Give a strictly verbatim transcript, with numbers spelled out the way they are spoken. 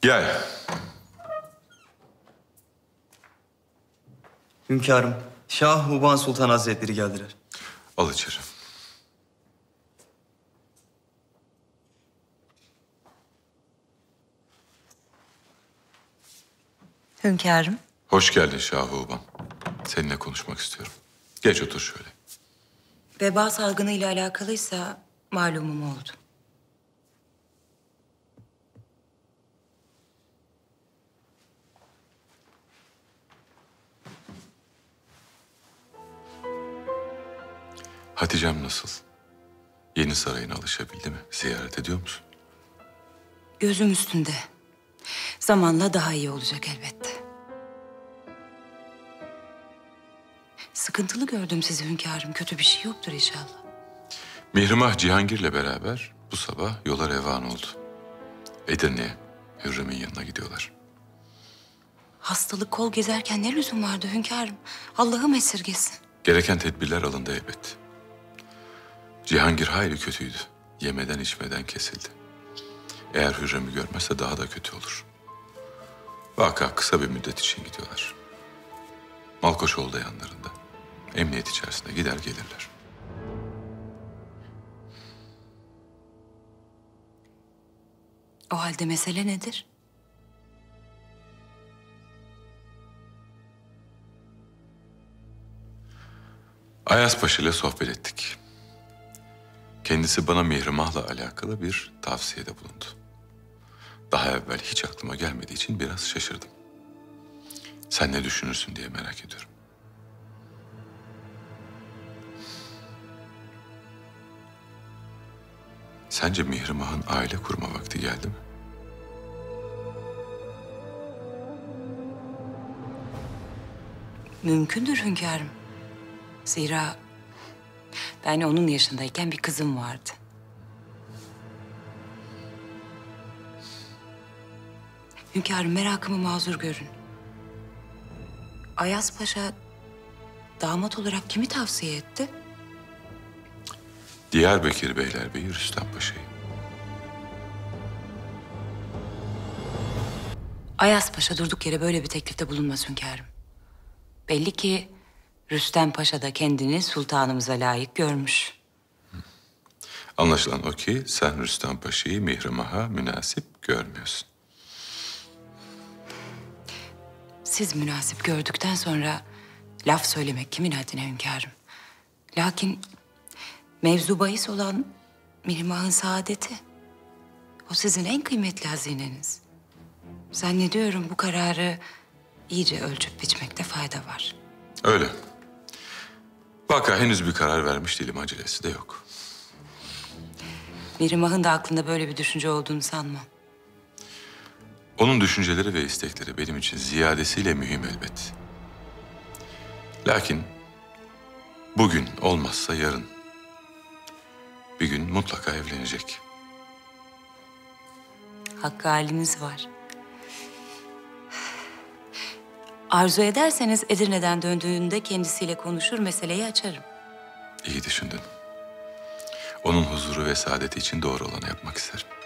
Gel. Hünkârım, Şah Huban Sultan Hazretleri geldiler. Al içeri. Hünkârım. Hoş geldin Şahuban. Seninle konuşmak istiyorum. Geç otur şöyle. Veba salgını ile alakalıysa malumum oldu. Hatice'm nasıl? Yeni sarayına alışabildi mi? Ziyaret ediyor musun? Gözüm üstünde. Zamanla daha iyi olacak elbette. Sıkıntılı gördüm sizi hünkârım. Kötü bir şey yoktur inşallah. Mihrimah Cihangir'le beraber bu sabah yola revan oldu. Edirne'ye, Hürrem'in yanına gidiyorlar. Hastalık kol gezerken ne lüzum vardı hünkârım? Allah'ım esirgesin. Gereken tedbirler alındı elbet. Cihangir hayli kötüydü. Yemeden içmeden kesildi. Eğer Hürrem'i görmezse daha da kötü olur. Vaka kısa bir müddet için gidiyorlar. Malkoçoğlu da yanlarında. Emniyet içerisinde gider gelirler. O halde mesele nedir? Ayazpaşa ile sohbet ettik. Kendisi bana Mihrimah'la alakalı bir tavsiyede bulundu. Daha evvel hiç aklıma gelmediği için biraz şaşırdım. Sen ne düşünürsün diye merak ediyorum. Sence Mihrimah'ın aile kurma vakti geldi mi? Mümkündür hünkârım. Zira ben onun yaşındayken bir kızım vardı. Hünkârım merakımı mazur görün. Ayaz Paşa damat olarak kimi tavsiye etti? Diyarbakır Beylerbeyi Rüstem Paşa'yı. Ayaz Paşa durduk yere böyle bir teklifte bulunmaz hünkârım. Belli ki Rüstem Paşa da kendini sultanımıza layık görmüş. Anlaşılan o ki sen Rüstem Paşa'yı Mihrimah'a münasip görmüyorsun. Siz münasip gördükten sonra laf söylemek kimin haddine hünkârım? Lakin mevzu bahis olan Mihrimah'ın saadeti. O sizin en kıymetli hazineniz. Zannediyorum bu kararı iyice ölçüp biçmekte fayda var. Öyle. Vaka henüz bir karar vermiş değilim, acelesi de yok. Mihrimah'ın da aklında böyle bir düşünce olduğunu sanmam. Onun düşünceleri ve istekleri benim için ziyadesiyle mühim elbet. Lakin bugün olmazsa yarın bir gün mutlaka evlenecek. Hakkı haliniz var. Arzu ederseniz Edirne'den döndüğünde kendisiyle konuşur, meseleyi açarım. İyi düşündün. Onun huzuru ve saadeti için doğru olanı yapmak isterim.